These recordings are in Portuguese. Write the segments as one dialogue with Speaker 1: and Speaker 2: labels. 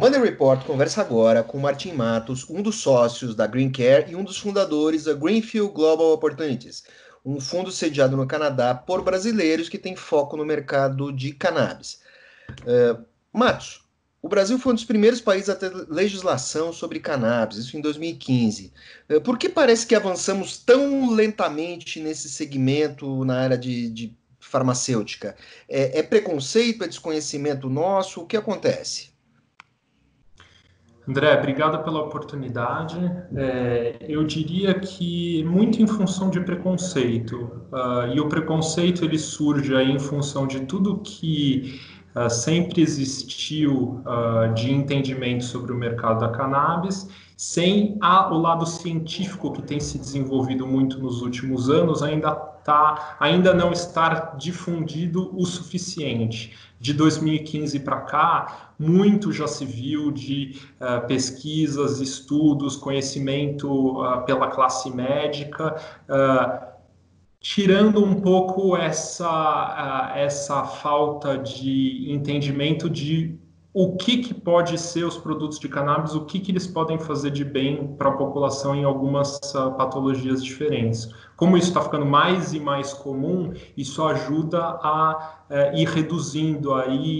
Speaker 1: Money Report conversa agora com Martin Matos, um dos sócios da Green Care e um dos fundadores da Greenfield Global Opportunities, um fundo sediado no Canadá por brasileiros que tem foco no mercado de cannabis. Matos, o Brasil foi um dos primeiros países a ter legislação sobre cannabis, isso em 2015. Por que parece que avançamos tão lentamente nesse segmento na área de farmacêutica? É preconceito, é desconhecimento nosso? O que acontece?
Speaker 2: André, obrigado pela oportunidade. Eu diria que muito em função de preconceito. E o preconceito ele surge aí em função de tudo que sempre existiu de entendimento sobre o mercado da cannabis, sem o lado científico que tem se desenvolvido muito nos últimos anos, ainda não estar difundido o suficiente. De 2015 para cá, muito já se viu de pesquisas, estudos, conhecimento pela classe médica, tirando um pouco essa falta de entendimento de o que pode ser os produtos de cannabis, o que eles podem fazer de bem para a população em algumas patologias diferentes. Como isso está ficando mais e mais comum, isso ajuda a ir reduzindo,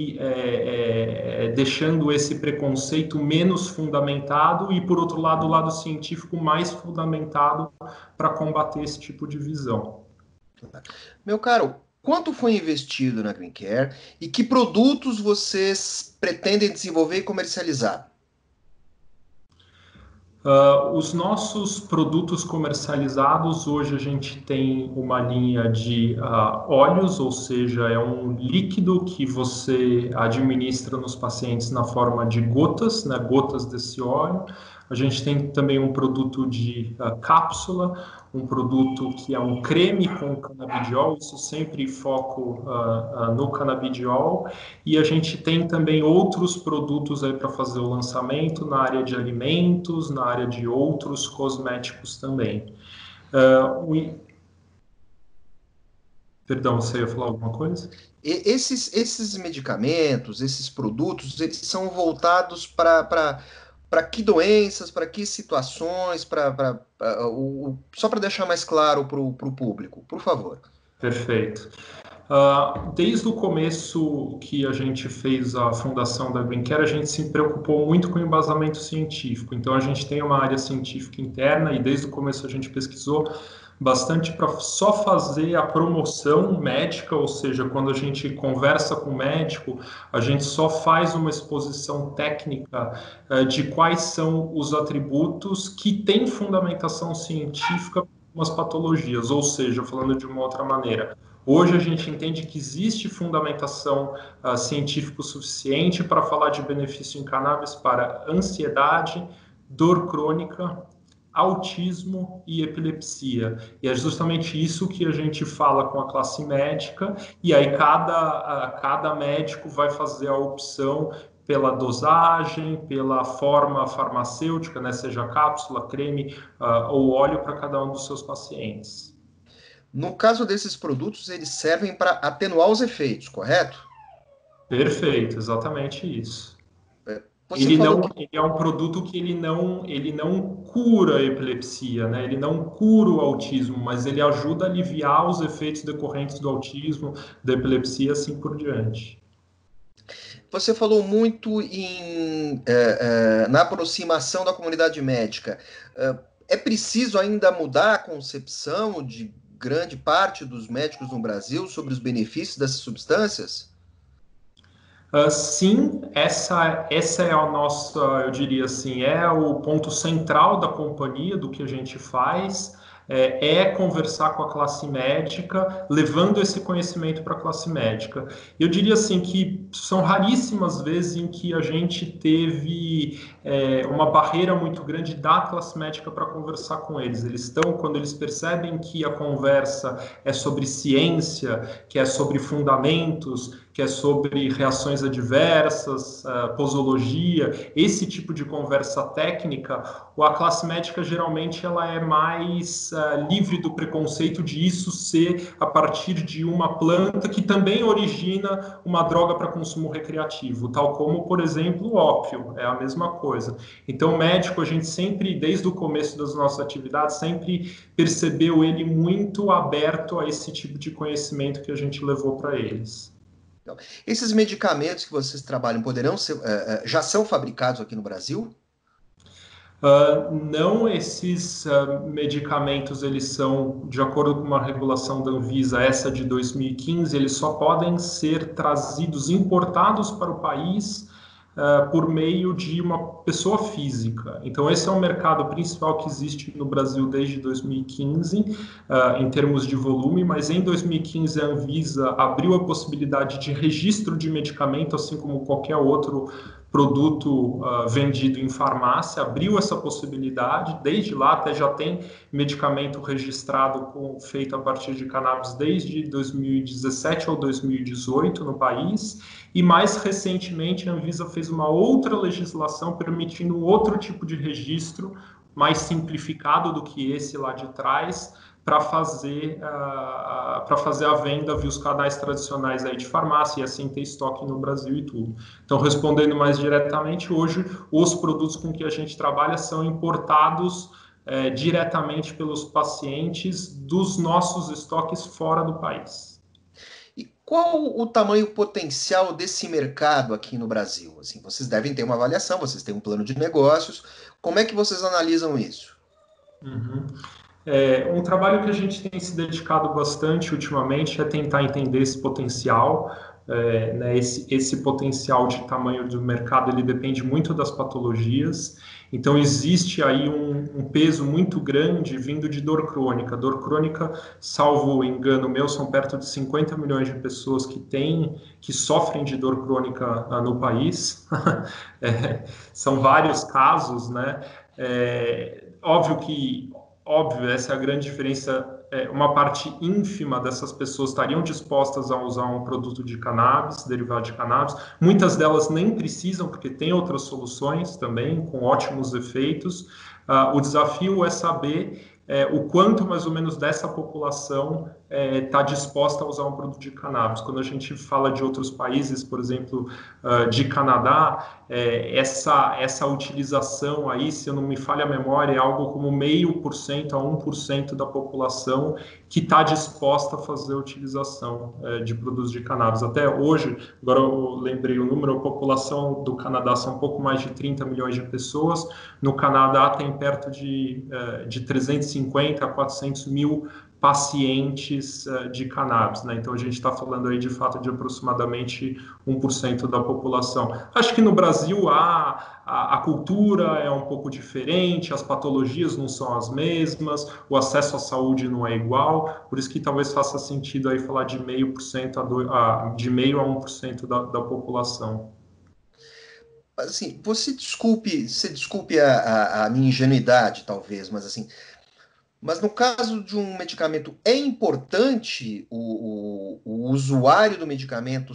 Speaker 2: deixando esse preconceito menos fundamentado e, por outro lado, o lado científico mais fundamentado para combater esse tipo de visão.
Speaker 1: Meu caro, quanto foi investido na Green Care e que produtos vocês pretendem desenvolver e comercializar?
Speaker 2: Os nossos produtos comercializados, hoje a gente tem uma linha de óleos, ou seja, é um líquido que você administra nos pacientes na forma de gotas, né, gotas desse óleo. A gente tem também um produto de cápsula, um produto que é um creme com canabidiol, isso sempre foco no canabidiol, e a gente tem também outros produtos aí para fazer o lançamento na área de alimentos, na área de outros cosméticos também. Perdão, você ia falar alguma coisa?
Speaker 1: Esses medicamentos, esses produtos, eles são voltados para que doenças, para que situações, só para deixar mais claro para o público, por favor.
Speaker 2: Perfeito. Desde o começo que a gente fez a fundação da Green Care, a gente se preocupou muito com o embasamento científico. Então, a gente tem uma área científica interna e desde o começo a gente pesquisou bastante para só fazer a promoção médica, ou seja, quando a gente conversa com o médico, a gente só faz uma exposição técnica de quais são os atributos que têm fundamentação científica para algumas patologias, ou seja, falando de uma outra maneira. Hoje a gente entende que existe fundamentação científica suficiente para falar de benefício em cannabis para ansiedade, dor crônica, autismo e epilepsia. E é justamente isso que a gente fala com a classe médica, e aí cada médico vai fazer a opção pela dosagem, pela forma farmacêutica, né, seja cápsula, creme ou óleo para cada um dos seus pacientes.
Speaker 1: No caso desses produtos, eles servem para atenuar os efeitos, correto?
Speaker 2: Perfeito, exatamente isso.
Speaker 1: Você falou que
Speaker 2: Ele é um produto que ele não cura a epilepsia, né? Ele não cura o autismo, mas ele ajuda a aliviar os efeitos decorrentes do autismo, da epilepsia, assim por diante.
Speaker 1: Você falou muito na aproximação da comunidade médica. É preciso ainda mudar a concepção de grande parte dos médicos no Brasil sobre os benefícios dessas substâncias?
Speaker 2: Sim, essa é a nossa, eu diria assim, é o ponto central da companhia, do que a gente faz, conversar com a classe médica, levando esse conhecimento para a classe médica. Eu diria assim que são raríssimas vezes em que a gente teve uma barreira muito grande da classe médica para conversar com eles. Quando eles percebem que a conversa é sobre ciência, que é sobre fundamentos, que é sobre reações adversas, posologia, esse tipo de conversa técnica, a classe médica geralmente ela é mais livre do preconceito de isso ser a partir de uma planta que também origina uma droga para consumo recreativo, tal como, por exemplo, o ópio, é a mesma coisa. Então, o médico, a gente sempre, desde o começo das nossas atividades, sempre percebeu ele muito aberto a esse tipo de conhecimento que a gente levou para eles.
Speaker 1: Então, esses medicamentos que vocês trabalham poderão ser, já são fabricados aqui no Brasil?
Speaker 2: Não, esses medicamentos, eles são, de acordo com uma regulação da Anvisa, essa de 2015, eles só podem ser trazidos, importados para o país por meio de uma pessoa física. Então, esse é o mercado principal que existe no Brasil desde 2015, em termos de volume, mas em 2015 a Anvisa abriu a possibilidade de registro de medicamento, assim como qualquer outro produto vendido em farmácia, abriu essa possibilidade, desde lá até já tem medicamento registrado feito a partir de cannabis desde 2017 ou 2018 no país, e mais recentemente a Anvisa fez uma outra legislação permitindo outro tipo de registro, mais simplificado do que esse lá de trás, para fazer a venda via os canais tradicionais aí de farmácia e assim ter estoque no Brasil e tudo. Então, respondendo mais diretamente, hoje os produtos com que a gente trabalha são importados diretamente pelos pacientes dos nossos estoques fora do país.
Speaker 1: E qual o tamanho potencial desse mercado aqui no Brasil? Assim, vocês devem ter uma avaliação, vocês têm um plano de negócios. Como é que vocês analisam isso?
Speaker 2: Uhum. Um trabalho que a gente tem se dedicado bastante ultimamente é tentar entender esse potencial. Né, esse potencial de tamanho do mercado ele depende muito das patologias. Então existe aí um peso muito grande vindo de dor crônica. Dor crônica, salvo engano meu, são perto de 50 milhões de pessoas que sofrem de dor crônica no país. São vários casos, né? Óbvio, essa é a grande diferença. Uma parte ínfima dessas pessoas estariam dispostas a usar um produto de cannabis, derivado de cannabis. Muitas delas nem precisam, porque tem outras soluções também, com ótimos efeitos. O desafio é saber o quanto, mais ou menos, dessa população está disposta a usar um produto de cannabis. Quando a gente fala de outros países, por exemplo, de Canadá, essa utilização aí, se eu não me falha a memória, é algo como 0,5% a 1% da população que está disposta a fazer a utilização de produtos de cannabis. Até hoje, agora eu lembrei o número, a população do Canadá são um pouco mais de 30 milhões de pessoas, no Canadá tem perto de 350 a 400 mil pacientes de cannabis, né? Então a gente está falando aí de fato de aproximadamente 1% da população. Acho que no Brasil a cultura é um pouco diferente, as patologias não são as mesmas, o acesso à saúde não é igual, por isso que talvez faça sentido aí falar de 0,5% de 0,5% da população.
Speaker 1: Assim, você desculpe a minha ingenuidade, talvez, mas assim, mas no caso de um medicamento, é importante o usuário do medicamento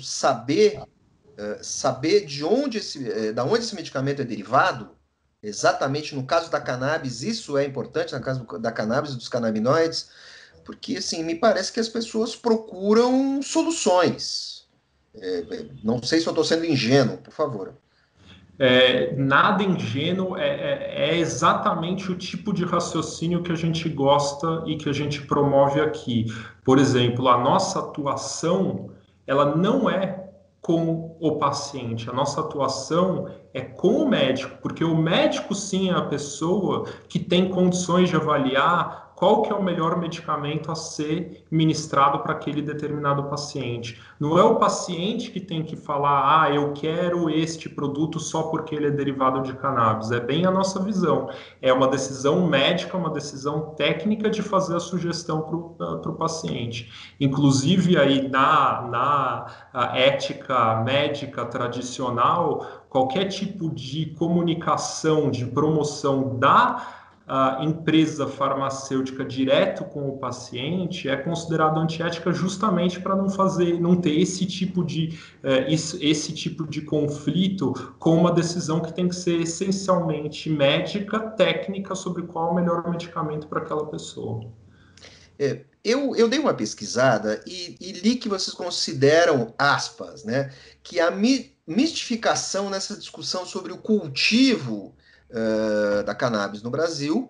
Speaker 1: saber da onde esse medicamento é derivado? Exatamente no caso da cannabis, isso é importante, no caso da cannabis e dos canabinoides, porque assim, me parece que as pessoas procuram soluções. Não sei se eu estou sendo ingênuo, por favor.
Speaker 2: Nada ingênuo, é exatamente o tipo de raciocínio que a gente gosta e que a gente promove aqui. Por exemplo, a nossa atuação, ela não é com o paciente, a nossa atuação é com o médico, porque o médico sim é a pessoa que tem condições de avaliar qual que é o melhor medicamento a ser ministrado para aquele determinado paciente. Não é o paciente que tem que falar, eu quero este produto só porque ele é derivado de cannabis. É bem a nossa visão. É uma decisão médica, uma decisão técnica de fazer a sugestão para o paciente. Inclusive, aí na ética médica tradicional, qualquer tipo de comunicação, de promoção empresa farmacêutica direto com o paciente é considerado antiética justamente para não ter esse tipo de conflito com uma decisão que tem que ser essencialmente médica, técnica, sobre qual é o melhor medicamento para aquela pessoa.
Speaker 1: Eu dei uma pesquisada e li que vocês consideram, aspas, né, que a mistificação nessa discussão sobre o cultivo da cannabis no Brasil.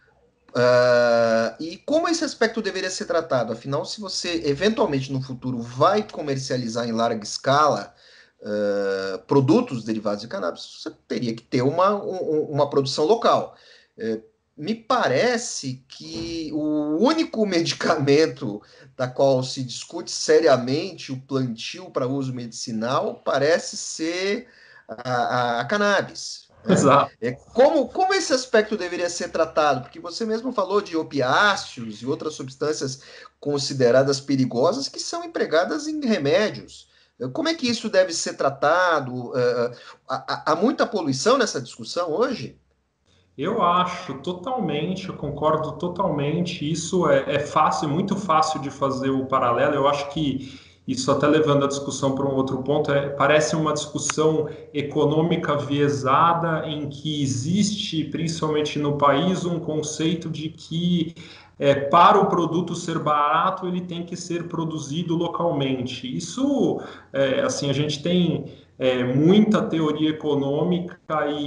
Speaker 1: E como esse aspecto deveria ser tratado? Afinal, se você eventualmente no futuro vai comercializar em larga escala produtos derivados de cannabis, você teria que ter uma produção local. Me parece que o único medicamento da qual se discute seriamente o plantio para uso medicinal parece ser a cannabis. Né?
Speaker 2: Exato.
Speaker 1: Como esse aspecto deveria ser tratado? Porque você mesmo falou de opiáceos e outras substâncias consideradas perigosas que são empregadas em remédios. Como é que isso deve ser tratado? Há muita poluição nessa discussão hoje?
Speaker 2: Eu acho totalmente, eu concordo totalmente. Isso é fácil, muito fácil de fazer o paralelo. Eu acho que isso, até levando a discussão para um outro ponto, parece uma discussão econômica viesada em que existe, principalmente no país, um conceito de que para o produto ser barato, ele tem que ser produzido localmente. Isso, assim, a gente tem muita teoria econômica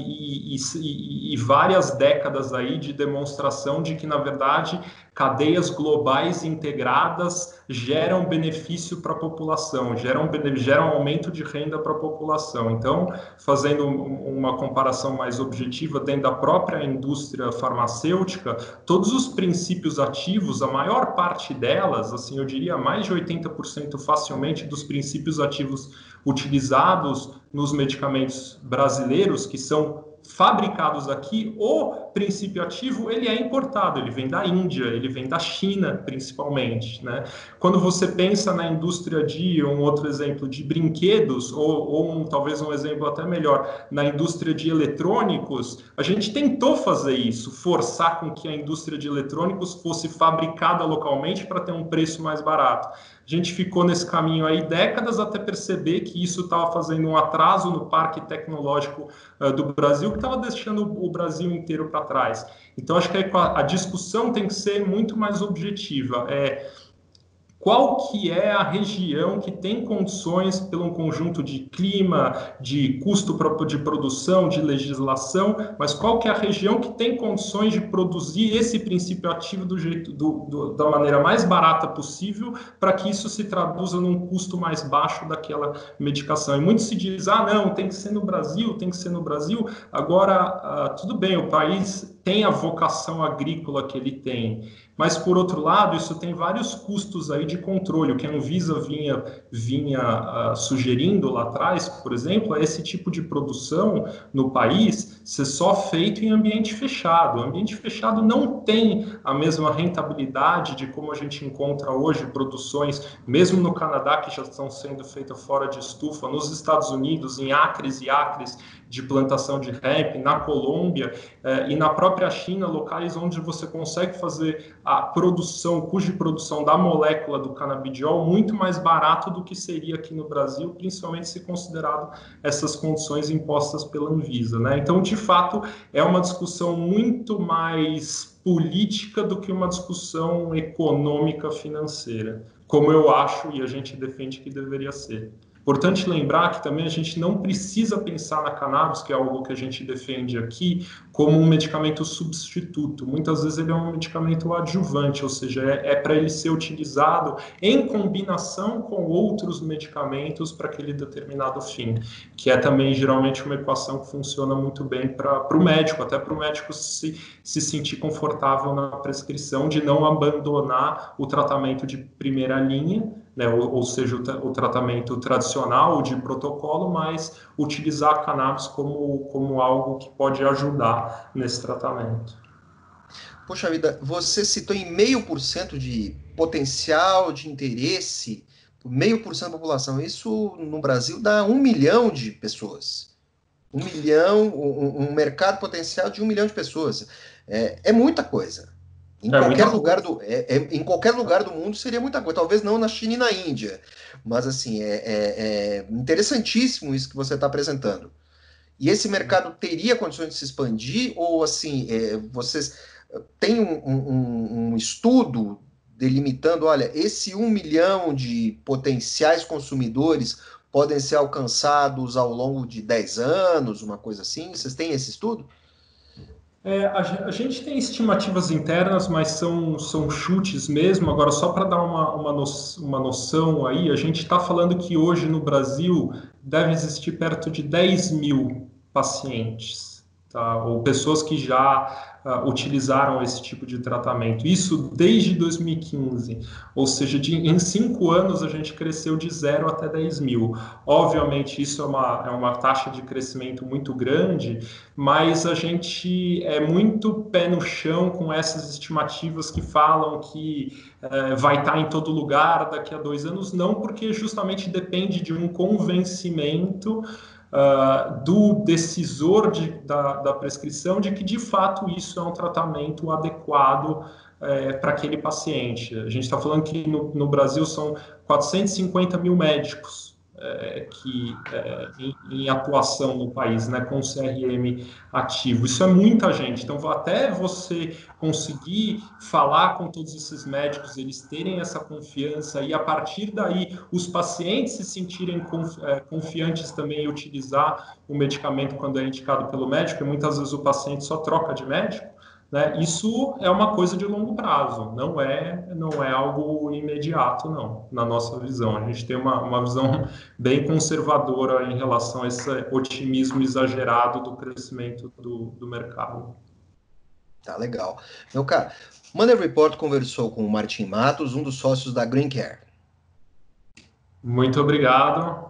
Speaker 2: e várias décadas aí de demonstração de que, na verdade, cadeias globais integradas geram benefício para a população, geram aumento de renda para a população. Então, fazendo uma comparação mais objetiva, dentro da própria indústria farmacêutica, todos os princípios ativos, a maior parte delas, assim, eu diria mais de 80% facilmente dos princípios ativos utilizados nos medicamentos brasileiros, que são fabricados aqui, o princípio ativo ele é importado, ele vem da Índia, ele vem da China, principalmente, né? Quando você pensa na indústria de, um outro exemplo, de brinquedos, ou talvez um exemplo até melhor, na indústria de eletrônicos, a gente tentou fazer isso, forçar com que a indústria de eletrônicos fosse fabricada localmente para ter um preço mais barato. A gente ficou nesse caminho aí décadas até perceber que isso estava fazendo um atraso no parque tecnológico do Brasil, que estava deixando o Brasil inteiro para trás. Então, acho que a discussão tem que ser muito mais objetiva. Qual que é a região que tem condições, pelo um conjunto de clima, de custo de produção, de legislação, mas qual que é a região que tem condições de produzir esse princípio ativo da maneira mais barata possível, para que isso se traduza num custo mais baixo daquela medicação. E muito se diz, não, tem que ser no Brasil, tem que ser no Brasil. Agora, tudo bem, o país tem a vocação agrícola que ele tem, mas, por outro lado, isso tem vários custos aí de controle. O que a Anvisa vinha sugerindo lá atrás, por exemplo, é esse tipo de produção no país ser só feito em ambiente fechado. O ambiente fechado não tem a mesma rentabilidade de como a gente encontra hoje produções, mesmo no Canadá, que já estão sendo feitas fora de estufa, nos Estados Unidos, em acres e acres de plantação de hemp, na Colômbia e na própria China, locais onde você consegue fazer a produção, o custo de produção da molécula do canabidiol muito mais barato do que seria aqui no Brasil, principalmente se considerado essas condições impostas pela Anvisa, né? Então, de fato, é uma discussão muito mais política do que uma discussão econômica financeira, como eu acho e a gente defende que deveria ser. Importante lembrar que também a gente não precisa pensar na cannabis, que é algo que a gente defende aqui, como um medicamento substituto. Muitas vezes ele é um medicamento adjuvante, ou seja, para ele ser utilizado em combinação com outros medicamentos para aquele determinado fim, que é também geralmente uma equação que funciona muito bem para o médico, até para o médico se sentir confortável na prescrição, de não abandonar o tratamento de primeira linha, né, ou seja, o tratamento tradicional de protocolo, mas utilizar a cannabis como algo que pode ajudar nesse tratamento.
Speaker 1: Poxa vida, você citou em 0,5% de potencial de interesse, 0,5% da população. Isso no Brasil dá 1 milhão de pessoas. 1 milhão, um mercado potencial de 1 milhão de pessoas. É muita coisa. Em qualquer lugar em qualquer lugar do mundo seria muita coisa. Talvez não na China e na Índia, mas assim é interessantíssimo isso que você está apresentando. E esse mercado teria condições de se expandir ou assim vocês têm um estudo delimitando, olha, esse 1 milhão de potenciais consumidores podem ser alcançados ao longo de 10 anos, uma coisa assim? Vocês têm esse estudo?
Speaker 2: A gente tem estimativas internas, mas são chutes mesmo. Agora, só para dar uma noção aí, a gente está falando que hoje no Brasil deve existir perto de 10 mil pacientes, tá? Ou pessoas que já utilizaram esse tipo de tratamento. Isso desde 2015. Ou seja, em 5 anos a gente cresceu de 0 até 10 mil. Obviamente, isso é uma taxa de crescimento muito grande, mas a gente é muito pé no chão com essas estimativas que falam que vai estar em todo lugar daqui a 2 anos, não, porque justamente depende de um convencimento do decisor da prescrição de que de fato isso é um tratamento adequado para aquele paciente. A gente está falando que no Brasil são 450 mil médicos em atuação no país, né, com o CRM ativo. Isso é muita gente. Então, até você conseguir falar com todos esses médicos, eles terem essa confiança e, a partir daí, os pacientes se sentirem confiantes também em utilizar o medicamento quando é indicado pelo médico, e muitas vezes o paciente só troca de médico, né? Isso é uma coisa de longo prazo, não é algo imediato, não, na nossa visão. A gente tem uma visão bem conservadora em relação a esse otimismo exagerado do crescimento do mercado.
Speaker 1: Tá legal. Meu cara, Money Report conversou com o Martin Matos, um dos sócios da Green Care.
Speaker 2: Muito obrigado.